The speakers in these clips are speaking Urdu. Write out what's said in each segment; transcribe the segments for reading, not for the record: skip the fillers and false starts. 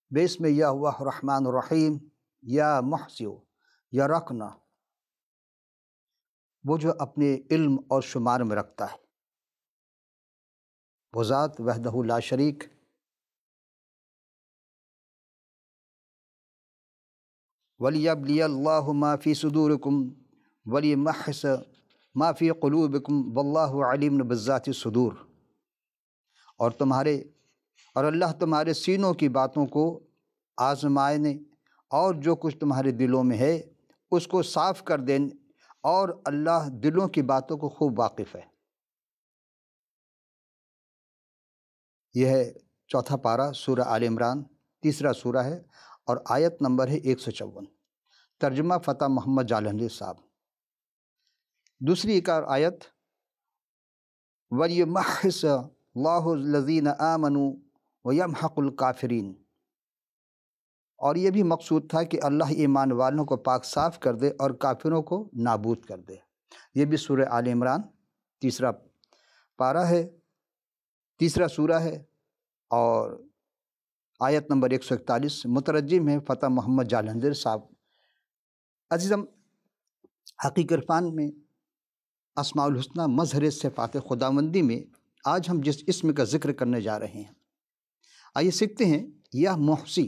بسم اللہ الرحمن الرحیم یا محسیو یا رکنا، وہ جو اپنے علم اور شمار میں رکھتا ہے، وہ ذات وحدہ لا شریک، وَلِيَبْلِيَ اللَّهُ مَا فِي صُدُورِكُمْ وَلِيَمَحِّصَ مَا فِي قُلُوبِكُمْ وَاللَّهُ عَلِيمٌ بِالذَّاتِ الصُّدُورِ، اور اللہ تمہارے سینوں کی باتوں کو آزمائے اور جو کچھ تمہارے دلوں میں ہے اس کو صاف کر دیں، اور اللہ دلوں کی باتوں کو خوب واقف ہے۔ یہ ہے چوتھا پارہ سورہ آل عمران، تیسرا سورہ ہے اور آیت نمبر ہے 154۔ ترجمہ فتح محمد جالندھی صاحب۔ دوسری ایک اور آیت، وَلْيُمَحِّصَ اللَّهُ الَّذِينَ آمَنُوا وَيَمْحَقُ الْكَافِرِينَ، اور یہ بھی مقصود تھا کہ اللہ ایمان والوں کو پاک صاف کر دے اور کافروں کو نابود کر دے۔ یہ بھی سورہ آل عمران تیسرا پارہ ہے، تیسرا سورہ ہے اور آیت نمبر 141۔ مترجم ہے فتح محمد جالندھر صاحب۔ عزیزم، حقیق عرفان میں اسماء الحسنہ مظہر صفات خداوندی میں آج ہم جس اسم کا ذکر کرنے جا رہے ہیں، آئیے سیکھتے ہیں۔ یا محسی،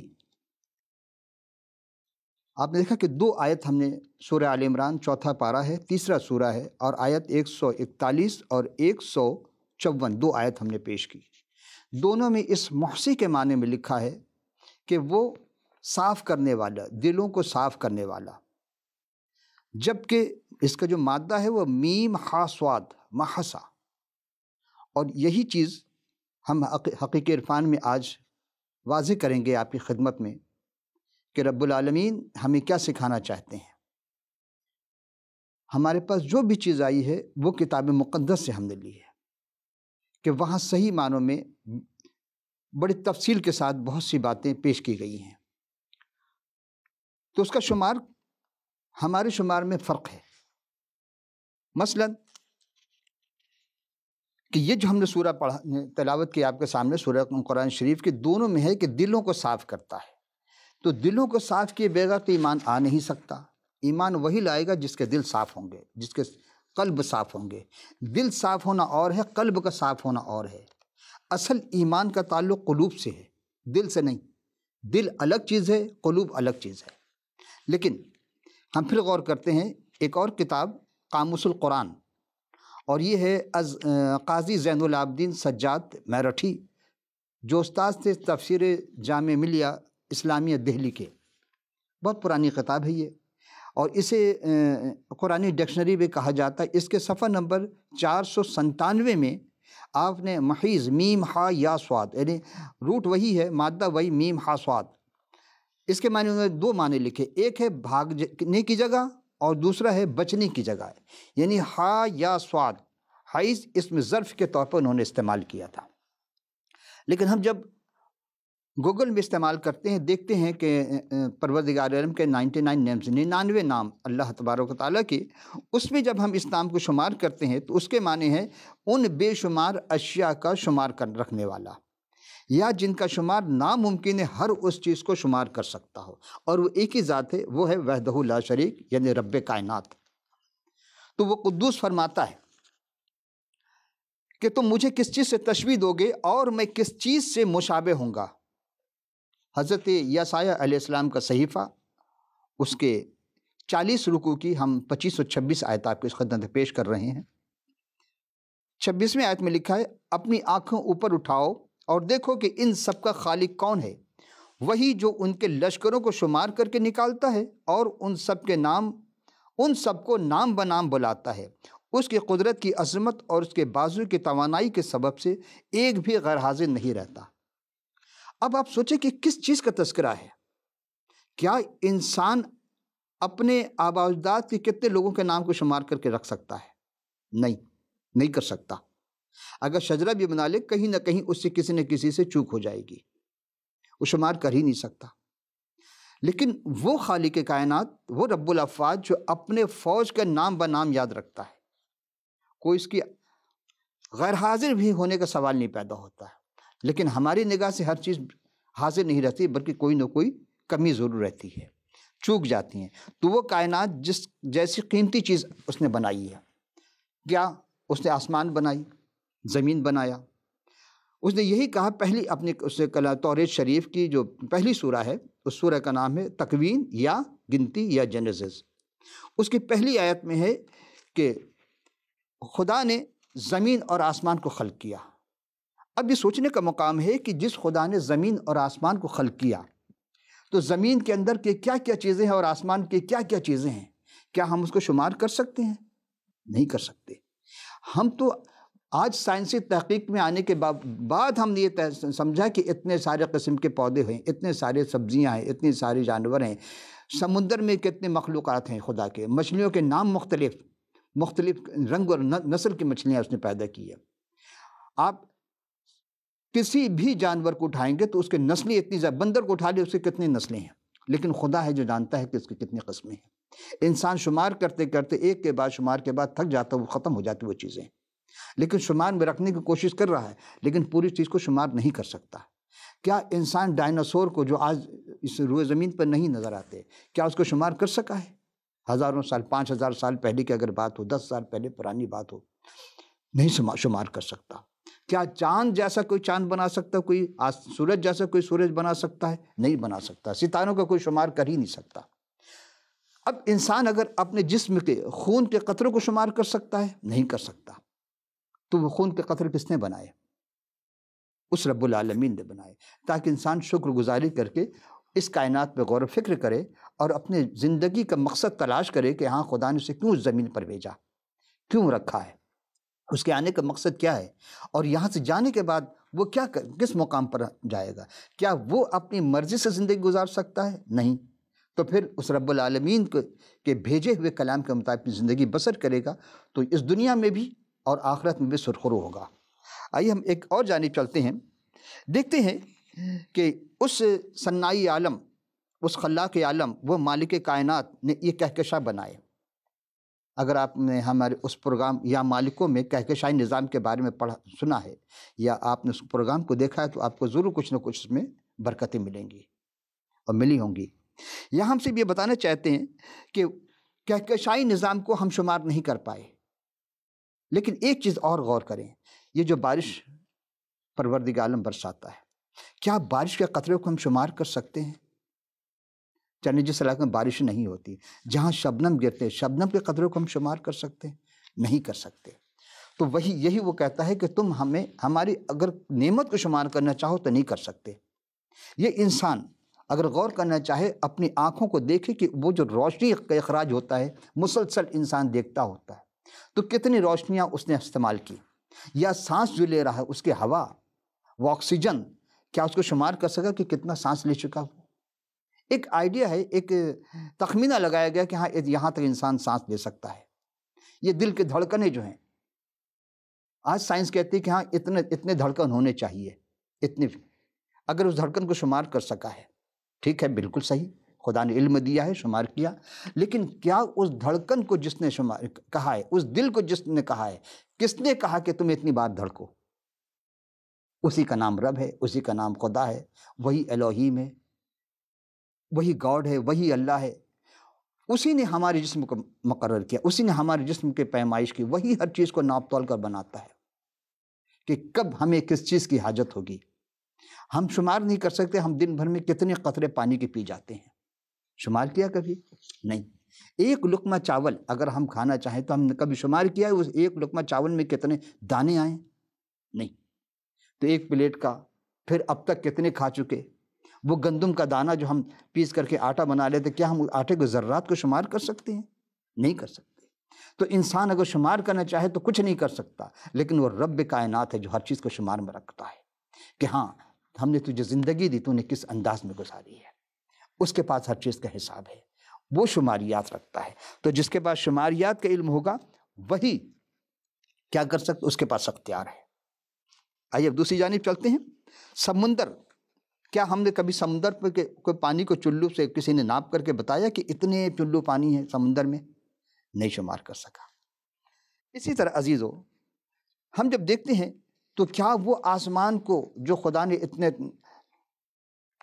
آپ نے دیکھا کہ دو آیت ہم نے سورہ آل عمران چوتھا پارہ ہے، تیسرا سورہ ہے، اور آیت 141 اور 154 دو آیت ہم نے پیش کی۔ دونوں میں اس محسی کے معنی میں لکھا ہے کہ وہ صاف کرنے والا، دلوں کو صاف کرنے والا، جبکہ اس کا جو مادہ ہے وہ میم ہا صاد محسا، اور یہی چیز ہم حقیق عرفان میں آج واضح کریں گے آپ کی خدمت میں کہ رب العالمین ہمیں کیا سکھانا چاہتے ہیں۔ ہمارے پاس جو بھی چیز آئی ہے وہ کتاب مقدس سے ہم نے لی ہے، کہ وہاں صحیح معنوں میں بڑی تفصیل کے ساتھ بہت سی باتیں پیش کی گئی ہیں، تو اس کا شمار ہمارے شمار میں فرق ہے۔ مثلا کہ یہ جو ہم نے سورہ تلاوت کی آپ کے سامنے، سورہ قرآن شریف کے دونوں میں ہے کہ دلوں کو صاف کرتا ہے، تو دلوں کو صاف کیے بغیر تو ایمان آ نہیں سکتا۔ ایمان وہی لائے گا جس کے دل صاف ہوں گے، جس کے قلب صاف ہوں گے۔ دل صاف ہونا اور ہے، قلب کا صاف ہونا اور ہے۔ اصل ایمان کا تعلق قلوب سے ہے، دل سے نہیں۔ دل الگ چیز ہے، قلوب الگ چیز ہے۔ لیکن ہم پھر غور کرتے ہیں ایک اور کتاب قاموس القرآن، اور یہ ہے قاضی زین العابدین سجاد میرٹھی، جو استاد تھے تفسیر جامع ملیہ اسلامیہ دہلی کے۔ بہت پرانی کتاب ہے یہ، اور اسے قرآنی ڈکشنری بھی کہا جاتا ہے۔ اس کے صفحہ نمبر 497 میں آپ نے محیض میم ہا یا صاد، یعنی روٹ وہی ہے، مادہ وہی، میم ہا صاد، اس کے معنی انہوں نے دو معنی لکھے، ایک ہے بھاگنے کی جگہ اور دوسرا ہے بچنے کی جگہ، یعنی ہا یا صاد حیض اس میں ظرف کے طور پر انہوں نے استعمال کیا تھا۔ لیکن ہم جب گوگل میں استعمال کرتے ہیں، دیکھتے ہیں کہ پروردگار عالم کے 99 نیمز، 99 نام اللہ تبارک و تعالیٰ کے، اس میں جب ہم اس نام کو شمار کرتے ہیں تو اس کے معنی ہے ان بے شمار اشیاء کا شمار رکھنے والا، یا جن کا شمار ناممکن ہے ہر اس چیز کو شمار کر سکتا ہو، اور وہ ایک ہی ذات ہے، وہ ہے وحدہ لا شریک، یعنی رب کائنات۔ تو وہ قدوس فرماتا ہے کہ تم مجھے کس چیز سے تشبیہ دو گے اور میں کس چیز سے مشابہ ہوں گا۔ حضرت یسایہ علیہ السلام کا صحیفہ، اس کے 40 رکوع کی ہم 25 اور 26 آیت آپ کی خدمت میں پیش کر رہے ہیں۔ 26ویں آیت میں لکھا ہے، اپنی آنکھوں اوپر اٹھاؤ اور دیکھو کہ ان سب کا خالق کون ہے، وہی جو ان کے لشکروں کو شمار کر کے نکالتا ہے اور ان سب کو نام بنام بلاتا ہے۔ اس کی قدرت کی عظمت اور اس کے بازو کی توانائی کے سبب سے ایک بھی غیر حاضر نہیں رہتا۔ اب آپ سوچیں کہ کس چیز کا تذکرہ ہے؟ کیا انسان اپنے آباء و اجداد کے کتنے لوگوں کے نام کو شمار کر کے رکھ سکتا ہے؟ نہیں کر سکتا۔ اگر شجرہ بھی بنا لے، کہیں نہ کہیں اس سے کسی نہ کسی سے چوک ہو جائے گی، وہ شمار کر ہی نہیں سکتا۔ لیکن وہ خالق کائنات، وہ رب الافواج، جو اپنے فوج کا نام بنام یاد رکھتا ہے، کوئی اس کی غیر حاضر بھی ہونے کا سوال نہیں پیدا ہوتا ہے۔ لیکن ہماری نگاہ سے ہر چیز حاضر نہیں رہتی، بلکہ کوئی نہ کوئی کمی ضرور رہتی ہے، چوک جاتی ہیں۔ تو وہ کائنات جس جیسی قیمتی چیز اس نے بنائی ہے، کیا اس نے آسمان بنائی، زمین بنایا۔ اس نے یہی کہا پہلی اپنی اس نے توریت شریف کی جو پہلی سورہ ہے، اس سورہ کا نام ہے تکوین یا گنتی یا جینیسس۔ اس کی پہلی آیت میں ہے کہ خدا نے زمین اور آسمان کو خلق کیا۔ اب یہ سوچنے کا مقام ہے کہ جس خدا نے زمین اور آسمان کو خلق کیا، تو زمین کے اندر کے کیا کیا چیزیں ہیں اور آسمان کے کیا کیا چیزیں ہیں، کیا ہم اس کو شمار کر سکتے ہیں؟ نہیں کر سکتے۔ ہم تو آج سائنسی تحقیق میں آنے کے بعد ہم نے یہ سمجھا کہ اتنے سارے قسم کے پودے ہیں، اتنے سارے سبزیاں ہیں، اتنے سارے جانور ہیں، سمندر میں کتنے مخلوقات ہیں خدا کے، مچھلیوں کے نام مختلف رنگ اور نسل کی مچھلیاں اس نے پیدا کی ہے۔ آپ کسی بھی جانور کو اٹھائیں گے تو اس کے نسلیں اتنی زیادہ، بندر کو اٹھا لے اس کے کتنی نسلیں ہیں، لیکن خدا ہے جو جانتا ہے کہ اس کی کتنی قسمیں ہیں۔ انسان شمار کرتے کرتے ایک کے بعد شمار کے بعد تھک جاتا ہے، وہ ختم ہو جاتی وہ چیزیں، لیکن شمار میں رکھنے کی کوشش کر رہا ہے، لیکن پوری چیز کو شمار نہیں کر سکتا۔ کیا انسان ڈائناسور کو جو آج اس روئے زمین پر نہیں نظر آتے، کیا اس کو شمار کر سکا ہے؟ ہزاروں سال، 5000 سال پہلے کی اگر بات ہو، 10 سال پہلے پرانی بات ہو، نہیں شمار کر سکتا۔ کیا چاند جیسا کوئی چاند بنا سکتا، کوئی سورج جیسا کوئی سورج بنا سکتا ہے؟ نہیں بنا سکتا۔ ستاروں کا کوئی شمار کر ہی نہیں سکتا۔ اب انسان اگر اپنے جسم کے خون کے قطروں کو شمار کر سکتا ہے؟ نہیں کر سکتا۔ تو وہ خون کے قطرے کس نے بنائے؟ اس رب العالمین نے بنائے، تاکہ انسان شکر گزاری کر کے اس کائنات پہ غور و فکر کرے اور اپنے زندگی کا مقصد تلاش کرے کہ ہاں خدا نے اسے کیوں اس زمین پر بھیجا، کیوں رکھا ہے، اس کے آنے کا مقصد کیا ہے، اور یہاں سے جانے کے بعد وہ کس مقام پر جائے گا۔ کیا وہ اپنی مرضی سے زندگی گزار سکتا ہے؟ نہیں۔ تو پھر اس رب العالمین کے بھیجے ہوئے کلام کے مطابق زندگی بسر کرے گا تو اس دنیا میں بھی اور آخرت میں بھی سرخرو ہوگا۔ آئیے ہم ایک اور جانب چلتے ہیں، دیکھتے ہیں کہ اس صنائی عالم، اس خلاق عالم، وہ مالک کائنات نے یہ کہکشاں بنائے۔ اگر آپ نے ہمارے اس پروگرام یا مالکوں میں کہکشائی نظام کے بارے میں سنا ہے یا آپ نے اس پروگرام کو دیکھا ہے، تو آپ کو ضرور کچھ نہ کچھ اس میں برکتیں ملیں گی اور ملی ہوں گی۔ یہاں ہم سے یہ بتانا چاہتے ہیں کہ کہکشائی نظام کو ہم شمار نہیں کر پائے، لیکن ایک چیز اور غور کریں، یہ جو بارش پروردگار عالم برساتا ہے، کیا بارش کے قطرے کو ہم شمار کر سکتے ہیں؟ چاہے جس علاقے میں بارش نہیں ہوتی، جہاں شبنم گرتے، شبنم کے قطروں کو ہم شمار کر سکتے ہیں؟ نہیں کر سکتے۔ تو یہی وہ کہتا ہے کہ تم ہمیں ہماری اگر نعمت کو شمار کرنا چاہو تو نہیں کر سکتے۔ یہ انسان اگر غور کرنا چاہے، اپنی آنکھوں کو دیکھے کہ وہ جو روشنی کا اخراج ہوتا ہے مسلسل انسان دیکھتا ہوتا ہے، تو کتنی روشنیاں اس نے استعمال کی، یا سانس جو لے رہا ہے اس کے ہوا، وہ آکسیجن، کیا اس کو شمار کر سکا کہ کتنا سانس لے چکا وہ؟ ایک آئیڈیا ہے، ایک تخمینہ لگایا گیا کہ ہاں یہاں تک انسان سانس لے سکتا ہے۔ یہ دل کے دھڑکنے جو ہیں، آج سائنس کہتی ہے کہ ہاں اتنے دھڑکن ہونے چاہیے، اتنے، اگر اس دھڑکن کو شمار کر سکا ہے، ٹھیک ہے، بالکل صحیح، خدا نے علم دیا ہے، شمار کیا، لیکن کیا اس دھڑکن کو جس نے شمار کہا ہے، اس دل کو جس نے کہا ہے، کس نے کہا کہ تم اتنی بار دھڑکو؟ اسی کا نام رب ہے، اسی کا نام خدا ہے، وہی الوہیم ہے، وہی گاڈ ہے، وہی اللہ ہے۔ اسی نے ہمارے جسم کو مقرر کیا، اسی نے ہمارے جسم کے پیمائش کی، وہی ہر چیز کو ناپ تول کر بناتا ہے کہ کب ہمیں کس چیز کی حاجت ہوگی۔ ہم شمار نہیں کر سکتے ہم دن بھر میں کتنے قطرے پانی کے پی جاتے ہیں، شمار کیا کبھی؟ نہیں۔ ایک لقمہ چاول اگر ہم کھانا چاہیں تو ہم نے کبھی شمار کیا ہے اس ایک لقمہ چاول میں کتنے دانے آئیں؟ نہیں۔ تو ایک پلیٹ کا پھر اب تک کتنے کھا چکے؟ وہ گندم کا دانہ جو ہم پیس کر کے آٹا بنا لیتے، کیا ہم آٹے کے ذرات کو شمار کر سکتے ہیں؟ نہیں کر سکتے۔ تو انسان اگر شمار کرنا چاہے تو کچھ نہیں کر سکتا، لیکن وہ رب کائنات ہے جو ہر چیز کو شمار میں رکھتا ہے کہ ہاں ہم نے تجھے زندگی دی، تو نے کس انداز میں گزاری ہے، اس کے پاس ہر چیز کا حساب ہے، وہ شماریات رکھتا ہے۔ تو جس کے پاس شماریات کا علم ہوگا وہی کیا کر سکتا، اس کے پاس اختیار ہے۔ آئیے اب دوسری جانب چلتے ہیں، سمندر۔ کیا ہم نے کبھی سمندر پہ کوئی پانی کو چلو سے کسی نے ناپ کر کے بتایا کہ اتنے چلو پانی ہے سمندر میں؟ نہیں شمار کر سکا۔ اسی طرح عزیزو، ہم جب دیکھتے ہیں تو کیا وہ آسمان کو جو خدا نے اتنے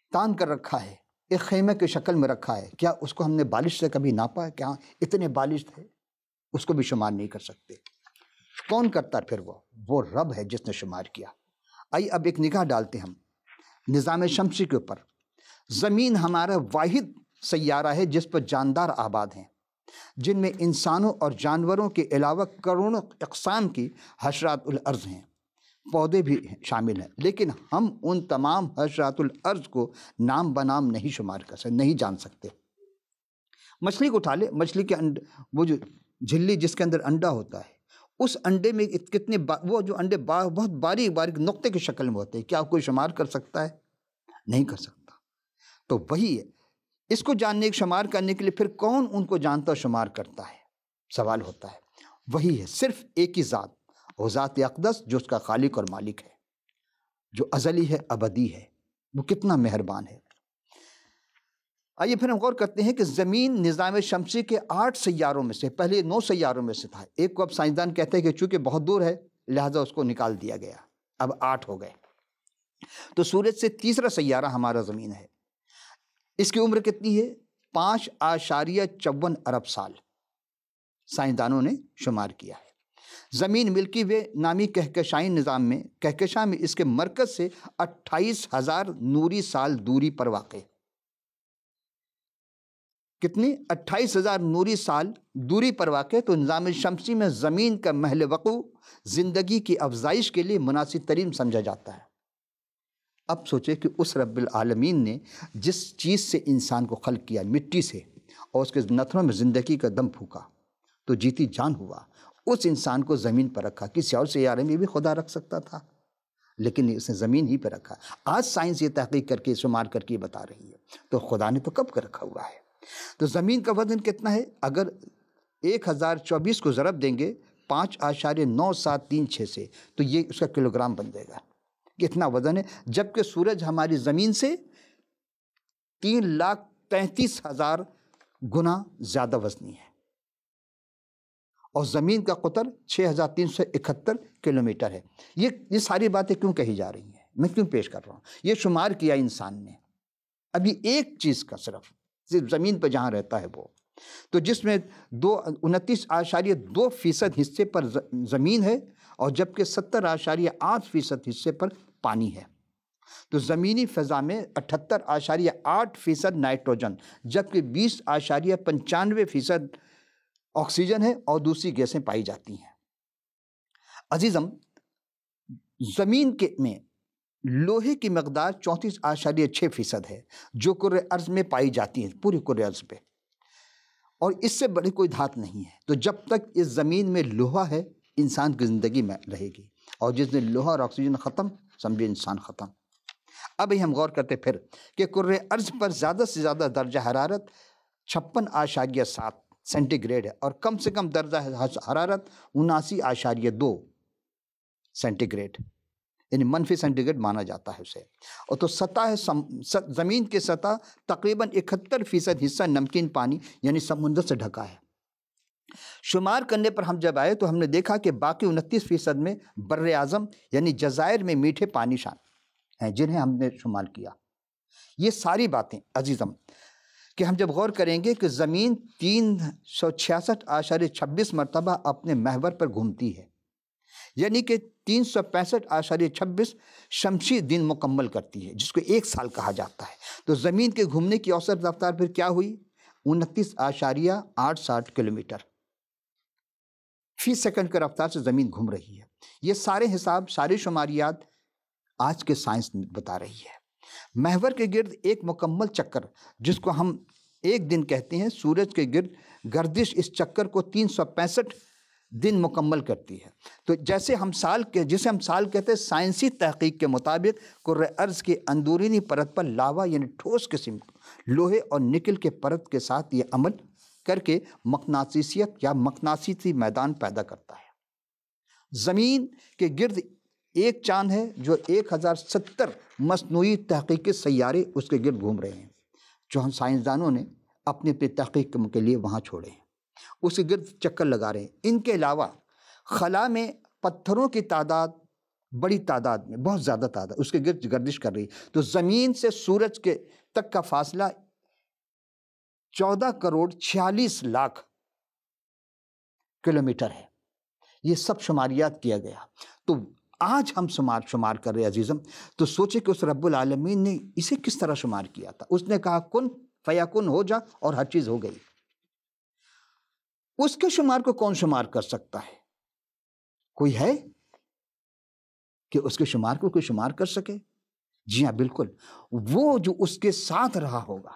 تان کر رکھا ہے، ایک خیمے کی شکل میں رکھا ہے، کیا اس کو ہم نے بالش سے کبھی ناپا ہے؟ کیا اتنے بالش تھے؟ اس کو بھی شمار نہیں کر سکتے۔ کون کرتا پھر؟ وہ رب ہے جس نے شمار کیا۔ آئیے اب ایک نگاہ ڈالتے ہم نظام شمسی کے اوپر۔ زمین ہمارا واحد سیارہ ہے جس پر جاندار آباد ہیں، جن میں انسانوں اور جانوروں کے علاوہ کروڑوں اقسام کی حشرات الارض ہیں، پودے بھی شامل ہیں، لیکن ہم ان تمام حشرات الارض کو نام بنام نہیں شمار کر سکتے، نہیں جان سکتے۔ مچھلی کو اٹھا لے، مچھلی کے وہ جو جھلی جس کے اندر انڈا ہوتا ہے، اس انڈے میں کتنے وہ جو انڈے بہت باریک باریک نقطے کی شکل میں ہوتے ہیں، کیا کوئی شمار کر سکتا ہے؟ نہیں کر سکتا۔ تو وہی ہے، اس کو جاننے شمار کرنے کے لیے پھر کون ان کو جانتا اور شمار کرتا ہے؟ سوال ہوتا ہے۔ وہی ہے، صرف ایک ہی ذات، وہ ذات اقدس جو اس کا خالق اور مالک ہے، جو ازلی ہے، ابدی ہے، وہ کتنا مہربان ہے۔ آئیے پھر ہم غور کرتے ہیں کہ زمین نظام شمسی کے 8 سیاروں میں سے، پہلے 9 سیاروں میں سے تھا، ایک کو اب سائنسدان کہتے ہیں کہ چونکہ بہت دور ہے لہذا اس کو نکال دیا گیا، اب 8 ہو گئے۔ تو سورج سے تیسرا سیارہ ہمارا زمین ہے۔ اس کی عمر کتنی ہے؟ 5.54 ارب سال سائنسدانوں نے شمار کیا ہے۔ زمین ملکی وے نامی کہکشائی نظام میں، کہکشاں میں اس کے مرکز سے 28,000 نوری سال دوری پر واقع ہے۔ کتنی؟ 28,000 نوری سال دوری پر واقع۔ تو نظام شمسی میں زمین کا محل وقوع زندگی کی افزائش کے لیے مناسب ترین سمجھا جاتا ہے۔ اب سوچے کہ اس رب العالمین نے جس چیز سے انسان کو خلق کیا، مٹی سے، اور اس کے نتنوں میں زندگی کا دم پھونکا تو جیتی جان ہوا، اس انسان کو زمین پر رکھا۔ کسی اور سیارے میں بھی خدا رکھ سکتا تھا، لیکن اس نے زمین ہی پہ رکھا۔ آج سائنس یہ تحقیق کر کے شمار کر کے بتا رہی ہے، تو خدا نے تو کب کا رکھا ہوا ہے۔ تو زمین کا وزن کتنا ہے؟ اگر 1024 کو ضرب دیں گے 5.9736 سے، تو یہ اس کا کلو گرام بن جائے گا۔ کتنا وزن ہے، جبکہ سورج ہماری زمین سے 3,33,000 گنا زیادہ وزنی ہے، اور زمین کا قطر 6,371 کلومیٹر ہے۔ یہ ساری باتیں کیوں کہی جا رہی ہیں، میں کیوں پیش کر رہا ہوں؟ یہ شمار کیا انسان نے ابھی ایک چیز کا، صرف زمین پہ جہاں رہتا ہے وہ، تو جس میں 29.2% حصے پر زمین ہے، اور جبکہ 70.8% حصے پر پانی ہے۔ تو زمینی فضا میں 78.8% نائٹروجن، جبکہ 20.95% آکسیجن ہے، اور دوسری گیسیں پائی جاتی ہیں۔ عزیزم، زمین میں لوہے کی مقدار 34.6% ہے جو کرۂ ارض میں پائی جاتی ہے، پوری کرۂ ارض پہ، اور اس سے بڑی کوئی دھات نہیں ہے۔ تو جب تک اس زمین میں لوہا ہے انسان کی زندگی میں رہے گی، اور جس دن لوہا اور آکسیجن ختم، سمجھے انسان ختم۔ اب ہم غور کرتے پھر کہ کرۂ ارض پر زیادہ سے زیادہ درجہ حرارت 56.7 سینٹی گریڈ ہے، اور کم سے کم درجہ حرارت 79.2 سینٹی گریڈ، یعنی منفی سینٹی گریڈ مانا جاتا ہے اسے۔ اور تو سطح زمین کی سطح تقریباً 71% حصہ نمکین پانی یعنی سمندر سے ڈھکا ہے۔ شمار کرنے پر ہم جب آئے تو ہم نے دیکھا کہ باقی 29% میں بر اعظم یعنی جزائر میں میٹھے پانی شامل ہیں جنہیں ہم نے شمار کیا۔ یہ ساری باتیں عزیزم کہ ہم جب غور کریں گے کہ زمین 366.26 مرتبہ اپنے محور پر گھومتی ہے، یعنی کہ 365.26 شمسی دن مکمل کرتی ہے، جس کو ایک سال کہا جاتا ہے۔ تو زمین کے گھومنے کی اوسط رفتار پھر کیا ہوئی؟ 29.860 کلومیٹر فی سیکنڈ کی رفتار سے زمین گھوم رہی ہے۔ یہ سارے حساب، ساری شماریات آج کے سائنس بتا رہی ہے۔ محور کے گرد ایک مکمل چکر، جس کو ہم ایک دن کہتے ہیں، سورج کے گرد گردش اس چکر کو 365 دن مکمل کرتی ہے۔ تو جسے ہم سال کہتے ہیں، سائنسی تحقیق کے مطابق کرۂ ارض کی اندرونی پرت پر لاوا یعنی ٹھوس قسم لوہے اور نکل کے پرت کے ساتھ یہ عمل کر کے مقناطیسیت یا مقناطیسی میدان پیدا کرتا ہے۔ زمین کے گرد ایک چاند ہے جو 1070 مصنوعی تحقیقی سیارے اس کے گرد گھوم رہے ہیں، جو ہم سائنسدانوں نے اپنے تحقیق کے لیے وہاں چھوڑے ہیں، اس کے گرد چکر لگا رہے ہیں۔ ان کے علاوہ خلا میں پتھروں کی تعداد بڑی تعداد میں، بہت زیادہ تعداد اس کے گرد گردش کر رہی، تو زمین سے سورج کے تک کا فاصلہ 14,46,00,000 کلومیٹر ہے۔ یہ سب شماریات کیا گیا۔ تو آج ہم شمار کر رہے ہیں عزیزم، تو سوچے کہ اس رب العالمین نے اسے کس طرح شمار کیا تھا۔ اس نے کہا کن فیکن، ہو جا، اور ہر چیز ہو گئی۔ اس کے شمار کو کون شمار کر سکتا ہے؟ کوئی ہے کہ اس کے شمار کو کوئی شمار کر سکے؟ جی ہاں، بالکل، وہ جو اس کے ساتھ رہا ہوگا،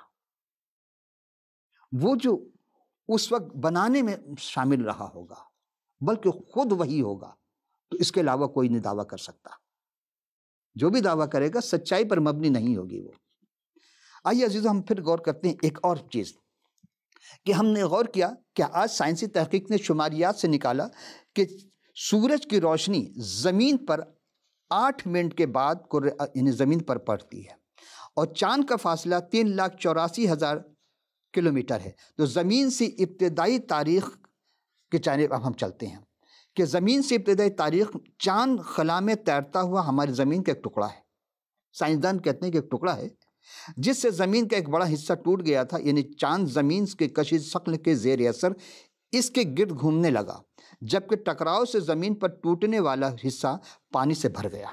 وہ جو اس وقت بنانے میں شامل رہا ہوگا، بلکہ خود وہی ہوگا، تو اس کے علاوہ کوئی نہیں دعویٰ کر سکتا۔ جو بھی دعویٰ کرے گا سچائی پر مبنی نہیں ہوگی وہ۔ آئیے عزیزو، ہم پھر غور کرتے ہیں ایک اور چیز کہ ہم نے غور کیا کہ آج سائنسی تحقیق نے شماریات سے نکالا کہ سورج کی روشنی زمین پر 8 منٹ کے بعد یعنی زمین پر پڑتی ہے، اور چاند کا فاصلہ 3,84,000 کلومیٹر ہے۔ تو زمین سے ابتدائی تاریخ کی جانب اب ہم چلتے ہیں کہ زمین سے ابتدائی تاریخ، چاند خلا میں تیرتا ہوا ہماری زمین کا ایک ٹکڑا ہے۔ سائنسدان کہتے ہیں کہ ایک ٹکڑا ہے جس سے زمین کا ایک بڑا حصہ ٹوٹ گیا تھا، یعنی چاند زمین کے کشش ثقل کے زیر اثر اس کے گرد گھومنے لگا، جبکہ ٹکراؤ سے زمین پر ٹوٹنے والا حصہ پانی سے بھر گیا،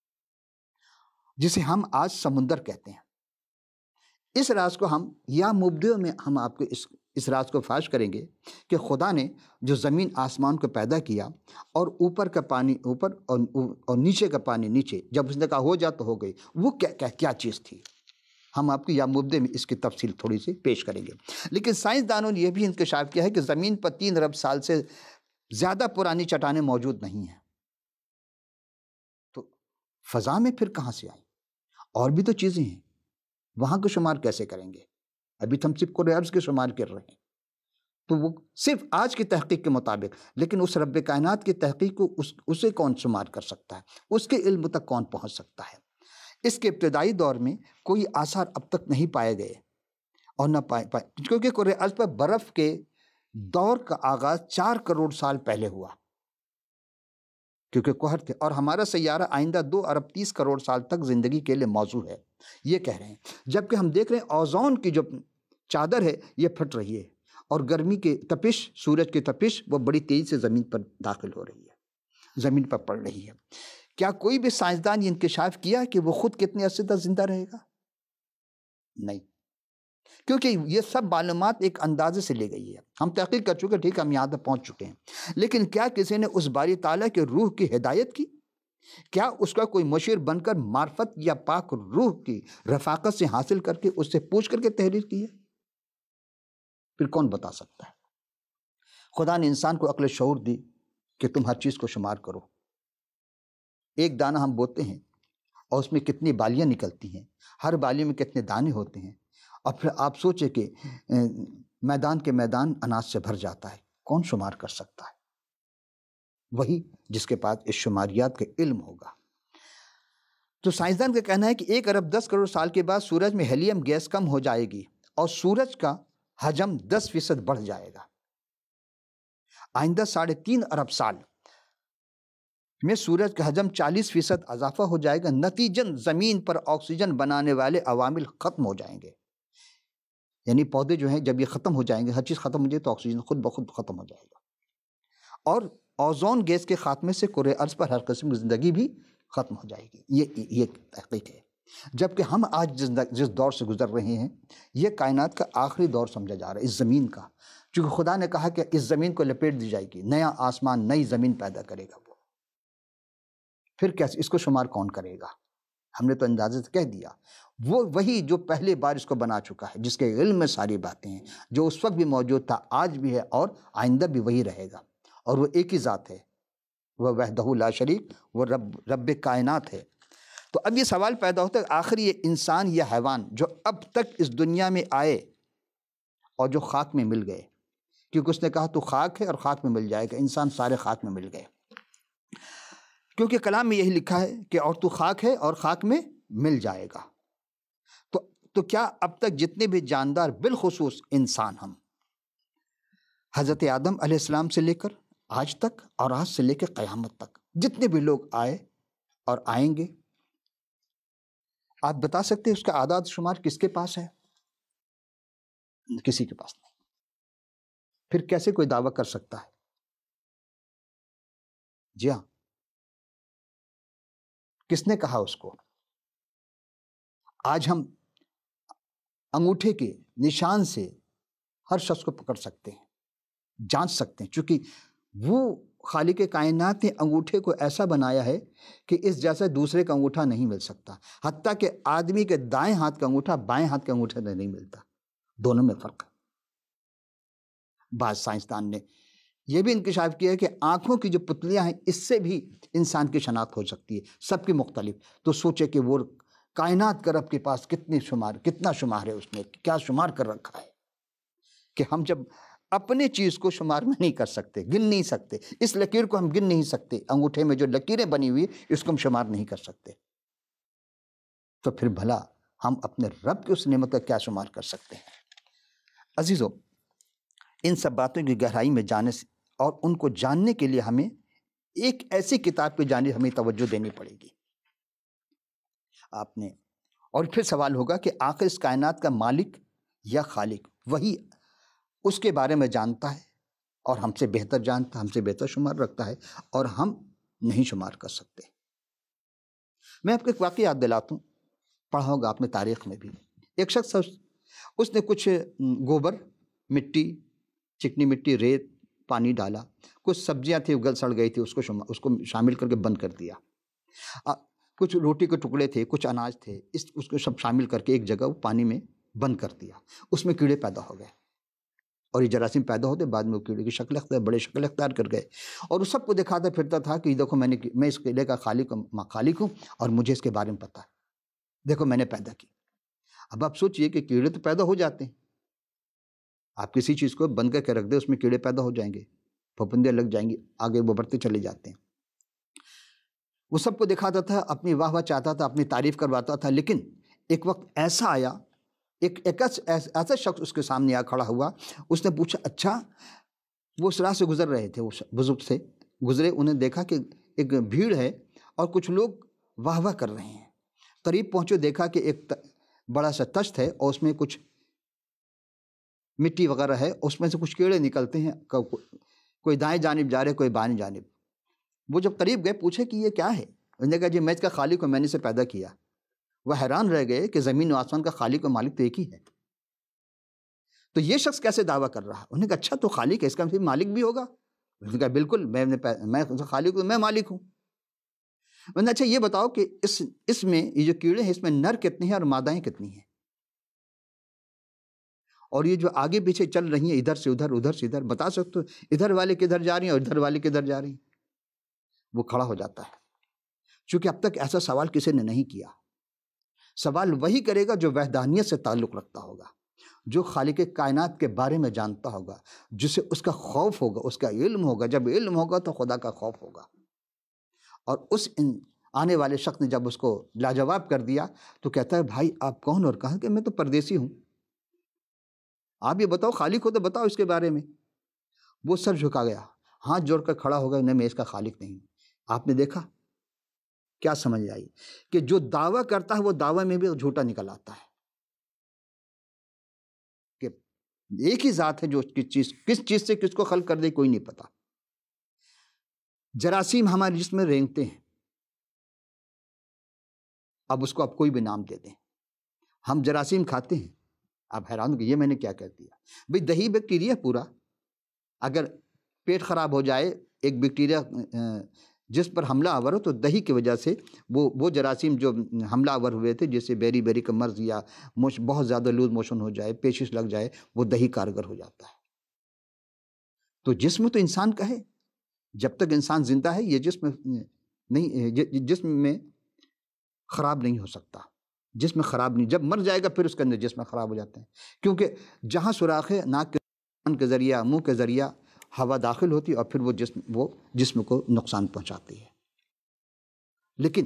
جسے ہم آج سمندر کہتے ہیں۔ اس راز کو ہم یا مبدع میں ہم آپ کو اس راز کو فاش کریں گے کہ خدا نے جو زمین آسمان کو پیدا کیا، اور اوپر کا پانی اوپر اور نیچے کا پانی نیچے، جب اس نے کہا ہو جا تو ہو گئی، وہ کیا چیز تھی، ہم آپ کی یا مبدع میں اس کی تفصیل تھوڑی سی پیش کریں گے۔ لیکن سائنسدانوں نے یہ بھی انکشاف کیا ہے کہ زمین پر 3 ارب سال سے زیادہ پرانی چٹانیں موجود نہیں ہیں، تو فضا میں پھر کہاں سے آئیں؟ اور بھی تو چیزیں ہیں، وہاں کو شمار کیسے کریں گے؟ ابھی تو ہم صرف کرۂ ارض کے شمار کر رہے ہیں، تو وہ صرف آج کی تحقیق کے مطابق، لیکن اس رب کائنات کی تحقیق کو اسے کون شمار کر سکتا ہے؟ اس کے علم تک کون پہنچ سکتا ہے؟ اس کے ابتدائی دور میں کوئی آثار اب تک نہیں پائے گئے، اور نہ پائے کیونکہ کرۂ ارض پر برف کے دور کا آغاز 4 کروڑ سال پہلے ہوا، کیونکہ قہر تھے، اور ہمارا سیارہ آئندہ 2 ارب 30 کروڑ سال تک زندگی کے لیے موزوں ہے، یہ کہہ رہے ہیں۔ جبکہ ہم دیکھ رہے ہیں اوزون کی جو چادر ہے یہ پھٹ رہی ہے، اور گرمی کی تپش، سورج کی تپش، وہ بڑی تیزی سے زمین پر داخل ہو رہی ہے، زمین پر پڑ رہی ہے۔ کیا کوئی بھی سائنسدان یہ انکشاف کیا کہ وہ خود کتنے عرصے تک زندہ رہے گا؟ نہیں، کیونکہ یہ سب معلومات ایک اندازے سے لے گئی ہے، ہم تحقیق کر چکے، ٹھیک ہے، ہم یہاں تک پہنچ چکے ہیں، لیکن کیا کسی نے اس باری تعالیٰ کے روح کی ہدایت کی؟ کیا اس کا کوئی مشیر بن کر معرفت یا پاک روح کی رفاقت سے حاصل کر کے اس سے پوچھ کر کے تحریر کی ہے؟ پھر کون بتا سکتا ہے؟ خدا نے انسان کو عقل شعور دی کہ تم ہر چیز کو شمار کرو۔ ایک دانہ ہم بوتے ہیں اور اس میں کتنی بالیاں نکلتی ہیں، ہر بالی میں کتنے دانے ہوتے ہیں، اور پھر آپ سوچیں کہ میدان کے میدان اناج سے بھر جاتا ہے، کون شمار کر سکتا ہے؟ وہی جس کے پاس اس شماریات کا علم ہوگا۔ تو سائنسدان کا کہنا ہے کہ 1 ارب 10 کروڑ سال کے بعد سورج میں ہیلیم گیس کم ہو جائے گی، اور سورج کا حجم 10% بڑھ جائے گا۔ آئندہ 3.5 ارب سال میں سورج کا حجم 40% اضافہ ہو جائے گا، نتیجن زمین پر آکسیجن بنانے والے عوامل ختم ہو جائیں گے، یعنی پودے جو ہیں جب یہ ختم ہو جائیں گے، ہر چیز ختم ہو جائے تو آکسیجن خود بخود ختم ہو جائے گا، اور اوزون گیس کے خاتمے سے کرۂ ارض پر ہر قسم کی زندگی بھی ختم ہو جائے گی۔ یہ تحقیق ہے۔ جبکہ ہم آج جس دور سے گزر رہے ہیں، یہ کائنات کا آخری دور سمجھا جا رہا ہے اس زمین کا، چونکہ خدا نے کہا کہ اس زمین کو لپیٹ دی جائے گی، نیا آسمان نئی زمین پیدا کرے گا وہ۔ پھر کیسے اس کو شمار کون کرے گا؟ ہم نے تو اندازے سے کہہ دیا، وہی جو پہلے بار اس کو بنا چکا ہے، جس کے علم میں ساری باتیں ہیں، جو اس وقت بھی موجود تھا، آج بھی ہے، اور آئندہ بھی وہی رہے گا، اور وہ ایک ہی ذات ہے، وہ وحدہ لا شریک، وہ رب کائنات ہے۔ تو اب یہ سوال پیدا ہوتا ہے، آخر یہ انسان یا حیوان جو اب تک اس دنیا میں آئے اور جو خاک میں مل گئے، کیونکہ اس نے کہا تو خاک ہے اور خاک میں مل جائے گا، انسان سارے خاک میں مل گئے، کیونکہ کلام میں یہی لکھا ہے کہ اور تو خاک ہے اور خاک میں مل جائے گا۔ تو کیا اب تک جتنے بھی جاندار، بالخصوص انسان، ہم حضرت آدم علیہ السلام سے لے کر آج تک، اور آج سے لے کے قیامت تک جتنے بھی لوگ آئے اور آئیں گے. آپ بتا سکتے ہیں اس کا اعداد شمار کس کے پاس ہے؟ کسی کے پاس نہیں. پھر کیسے کوئی دعویٰ کر سکتا ہے؟ جی ہاں، کس نے کہا اس کو؟ آج ہم انگوٹھے کے نشان سے ہر شخص کو پکڑ سکتے ہیں، جانچ سکتے ہیں، چونکہ وہ خالق کائنات نے انگوٹھے کو ایسا بنایا ہے کہ اس جیسا دوسرے کا انگوٹھا نہیں مل سکتا. حتیٰ کہ آدمی کے دائیں ہاتھ کا انگوٹھا بائیں ہاتھ کے انگوٹھے سے نہیں ملتا، دونوں میں فرق ہے. بعض سائنسدان نے یہ بھی انکشاف کیا ہے کہ آنکھوں کی جو پتلیاں ہیں اس سے بھی انسان کی شناخت ہو سکتی ہے، سب کی مختلف. تو سوچے کہ وہ کائنات کا رب کے پاس کتنا شمار ہے، اس نے کیا شمار کر رکھا ہے کہ ہم جب اپنے چیز کو شمار میں نہیں کر سکتے، گن نہیں سکتے. اس لکیر کو ہم گن نہیں سکتے، انگوٹھے میں جو لکیریں بنی ہوئی اس کو ہم شمار نہیں کر سکتے. تو پھر بھلا ہم اپنے رب کی اس نعمت کا کیا شمار کر سکتے ہیں؟ عزیزو، ان سب باتوں کی گہرائی میں جانے سے اور ان کو جاننے کے لیے ہمیں ایک ایسی کتاب کی جانب ہمیں توجہ دینی پڑے گی. آپ نے اور پھر سوال ہوگا کہ آخر اس کائنات کا مالک یا خالق وہی اس کے بارے میں جانتا ہے اور ہم سے بہتر جانتا ہے، ہم سے بہتر شمار رکھتا ہے، اور ہم نہیں شمار کر سکتے. میں آپ کو ایک واقعہ یاد دلاتا ہوں، پڑھا ہوگا آپ نے تاریخ میں بھی. ایک شخص اس نے کچھ گوبر، مٹی، چکنی مٹی، ریت، پانی ڈالا. کچھ سبزیاں تھیں گل سڑ گئی تھی، اس کو شامل کر کے بند کر دیا. کچھ روٹی کے ٹکڑے تھے، کچھ اناج تھے، اس کو سب شامل کر کے ایک جگہ وہ پانی میں بند کر دیا. اس میں کیڑے پیدا ہو گئے اور یہ جراثیم پیدا ہوتے، بعد میں وہ کیڑے کی بڑے شکل اختیار کر گئے. اور اس سب کو دکھاتا پھرتا تھا کہ دیکھو میں اس قلعے کا خالق ہوں اور مجھے اس کے بارے میں پتہ ہے، دیکھو میں نے پیدا کی. اب آپ سوچئے کہ کیڑے تو پیدا ہو جاتے ہیں، آپ کسی چیز کو بند کر کے رکھ دیں، اس میں کیڑے پیدا ہو جائیں گے، پھپھندے لگ جائیں گے، آگے وہ بڑھتے چلے جاتے ہیں. وہ سب کو دکھاتا تھا، اپنی واہ واہ چاہتا تھا، اپنی تعریف کرواتا تھا. لیکن ایک وقت ایسا آیا، ایک ایسا شخص اس کے سامنے آ کھڑا ہوا. اس نے پوچھا، اچھا وہ اس راہ سے گزر رہے تھے، اس بزرگ سے گزرے، انہیں دیکھا کہ ایک بھیڑ ہے اور کچھ لوگ واہ واہ کر رہے ہیں. قریب پہنچے، دیکھا کہ ایک بڑا سا تشت ہے اور اس میں کچھ مٹی وغیرہ ہے، اس میں سے کچھ کیڑے نکلتے ہیں، کوئی دائیں جانب جا رہے، کوئی بائیں جانب. وہ جب قریب گئے پوچھے کہ یہ کیا ہے؟ انہوں نے کہا جی میں اس کا خالق ہوں، میں نے اسے پیدا کیا. وہ حیران رہ گئے کہ زمین و آسمان کا خالق و مالک تو ایک ہی ہے، تو یہ شخص کیسے دعویٰ کر رہا؟ انہوں نے کہا اچھا تو خالق ہے، اس کا پھر مالک بھی ہوگا؟ انہوں نے کہا بالکل، میں خالق ہوں، میں مالک ہوں. انہوں نے اچھا یہ بتاؤ کہ اس میں یہ جو کیڑے ہیں اس میں نر کتنے ہیں اور مادائیں کتنی ہیں؟ اور یہ جو آگے پیچھے چل رہی ہیں، ادھر سے ادھر، ادھر سے ادھر، بتا سکتے ہو ادھر والے کدھر جا رہی ہیں اور ادھر والے کدھر جا رہی ہیں؟ وہ کھڑا ہو جاتا ہے، چونکہ اب تک ایسا سوال کسی نے نہیں کیا. سوال وہی کرے گا جو وحدانیت سے تعلق رکھتا ہوگا، جو خالق کائنات کے بارے میں جانتا ہوگا، جسے اس کا خوف ہوگا، اس کا علم ہوگا. جب علم ہوگا تو خدا کا خوف ہوگا. اور اس آنے والے شخص نے جب اس کو لاجواب کر دیا تو کہتا ہے بھائی آپ کون؟ اور کہا کہ میں تو پردیسی ہوں، آپ یہ بتاؤ خالق ہو تو بتاؤ اس کے بارے میں. وہ سر جھکا گیا، ہاتھ جوڑ کر کھڑا ہو گیا، نہیں میں اس کا خالق نہیں ہوں. آپ نے دیکھا کیا سمجھ آئی کہ جو دعویٰ کرتا ہے وہ دعویٰ میں بھی جھوٹا نکل آتا ہے. کہ ایک ہی ذات ہے جو کس چیز سے کس کو خلق کر دے کوئی نہیں پتا. جراثیم ہمارے جسم میں رینگتے ہیں، اب اس کو آپ کوئی بھی نام دے دیں، ہم جراثیم کھاتے ہیں. آپ حیران ہو کہ یہ میں نے کیا کہہ دیا؟ بھئی دہی بیکٹیریا پورا، اگر پیٹ خراب ہو جائے، ایک بیکٹیریا جس پر حملہ آور ہو تو دہی کی وجہ سے وہ جراثیم جو حملہ آور ہوئے تھے، جیسے بیری کا مرض یا بہت زیادہ لوز موشن ہو جائے، پیچش لگ جائے، وہ دہی کارگر ہو جاتا ہے. تو جسم تو انسان کا ہے، جب تک انسان زندہ ہے یہ جسم میں خراب نہیں ہو سکتا. جسم خراب نہیں، جب مر جائے گا پھر اس کے اندر جسم خراب ہو جاتے ہیں، کیونکہ جہاں سوراخ ہے ناک کے ذریعہ، منہ کے ذریعہ ہوا داخل ہوتی ہے اور پھر وہ جسم کو نقصان پہنچاتی ہے. لیکن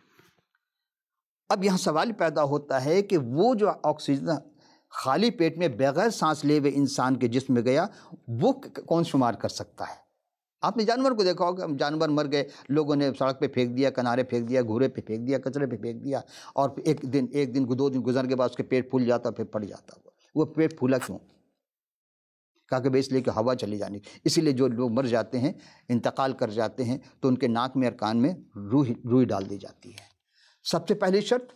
اب یہاں سوال پیدا ہوتا ہے کہ وہ جو آکسیجن خالی پیٹ میں بغیر سانس لے ہوئے انسان کے جسم میں گیا، وہ کون شمار کر سکتا ہے؟ آپ نے جانور کو دیکھا ہوگا، جانور مر گئے، لوگوں نے سڑک پہ پھینک دیا، کنارے پھینک دیا، گھورے پہ پھینک دیا، کچرے پہ پھینک دیا، اور ایک دن 2 دن گزر کے بعد اس کے پیٹ پھول جاتا، پھر پڑ جاتا۔ وہ پیٹ پھولا کیوں؟ کہا کہ اس لیے کہ ہوا چلی جانی، اسی لیے جو لوگ مر جاتے ہیں، انتقال کر جاتے ہیں، تو ان کے ناک میں اور کان میں روئی ڈال دی جاتی ہے۔ سب سے پہلی شرط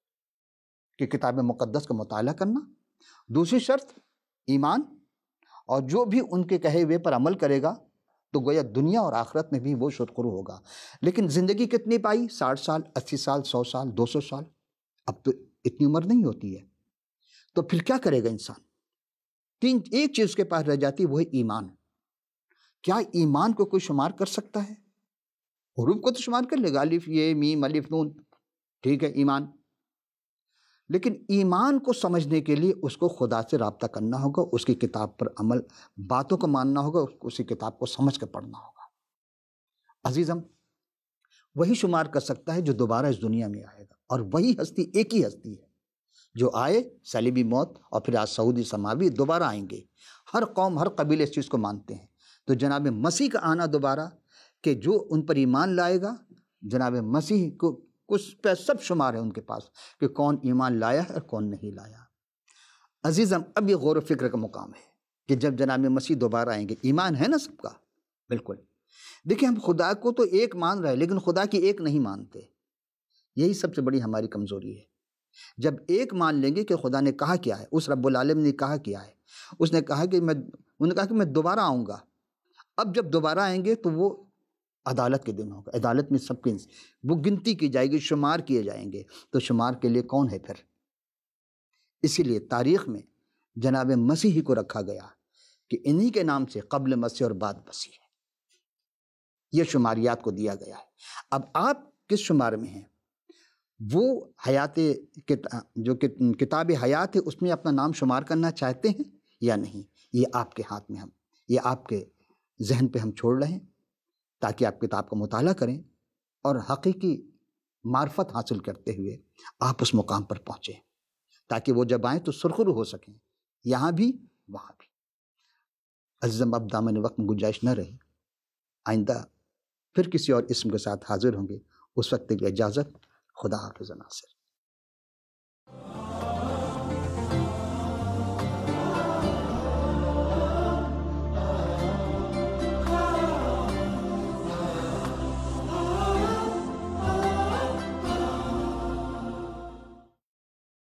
کہ کتاب مقدس کا مطالعہ کرنا، دوسری شرط ایمان، اور جو بھی ان کے کہے ہوئے پر عمل کرے گا تو گویا دنیا اور آخرت میں بھی وہ شکر ہوگا۔ لیکن زندگی کتنی پائی؟ 60 سال، 80 سال، 100 سال، 200 سال، اب تو اتنی عمر نہیں ہوتی ہے، تو پھر کیا کرے گا انسان؟ ایک چیز کے پاس رہ جاتی ہے، وہ ہے ایمان۔ کیا ایمان کو کوئی شمار کر سکتا ہے؟ حروف کو تو شمار کر لے گا، الف یہ میم الف نون، ٹھیک ہے ایمان، لیکن ایمان کو سمجھنے کے لیے اس کو خدا سے رابطہ کرنا ہوگا، اس کی کتاب پر عمل، باتوں کو ماننا ہوگا، اسی کتاب کو سمجھ کر پڑھنا ہوگا۔ عزیزم، وہی شمار کر سکتا ہے جو دوبارہ اس دنیا میں آئے گا، اور وہی ہستی ایک ہی ہستی ہے جو آئے، صلیبی موت اور پھر آج سعودی سماوی، دوبارہ آئیں گے۔ ہر قوم، ہر قبیلے اس چیز کو مانتے ہیں۔ تو جناب مسیح کا آنا دوبارہ، کہ جو ان پر ایمان لائے گا، جناب مسیح کو کچھ پہ سب شمار ہے ان کے پاس کہ کون ایمان لایا ہے اور کون نہیں لایا۔ عزیزم، اب یہ غور و فکر کا مقام ہے کہ جب جناب مسیح دوبارہ آئیں گے، ایمان ہے نا سب کا؟ بالکل۔ دیکھیں، ہم خدا کو تو ایک مان رہے لیکن خدا کی ایک نہیں مانتے، یہی سب سے بڑی ہماری کمزوری ہے۔ جب ایک مان لیں گے کہ خدا نے کہا کیا ہے، اس رب العالمین نے کہا کیا ہے، اس نے کہا کہ میں دوبارہ آؤں گا۔ اب جب دوبارہ آئیں گے تو وہ عدالت کے دن ہوگا، عدالت میں سب کی وہ گنتی کی جائے گی، شمار کیے جائیں گے، تو شمار کے لیے کون ہے پھر؟ اسی لیے تاریخ میں جناب مسیح کو رکھا گیا کہ انہی کے نام سے قبل مسیح اور بعد مسیح ہے، یہ شماریات کو دیا گیا ہے۔ اب آپ کس شمار میں ہیں؟ وہ حیات، جو کتاب حیات ہے، اس میں اپنا نام شمار کرنا چاہتے ہیں یا نہیں؟ یہ آپ کے ہاتھ میں، یہ آپ کے ذہن پہ ہم چھوڑ رہے ہیں، تاکہ آپ کتاب کا مطالعہ کریں اور حقیقی معرفت حاصل کرتے ہوئے آپ اس مقام پر پہنچیں، تاکہ وہ جب آئیں تو سرخرو ہو سکیں، یہاں بھی وہاں بھی۔ عزیزم، اب دامن وقت میں گنجائش نہ رہی، آئندہ پھر کسی اور اسم کے ساتھ حاضر ہوں گے، اس وقت کی اجازت، خدا حافظ ناصر۔